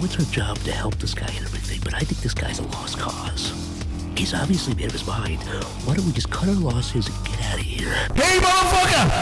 it's our job to help this guy and everything, but I think this guy's a lost cause. He's obviously made up his mind. Why don't we just cut our losses and get out of here? Hey, motherfucker!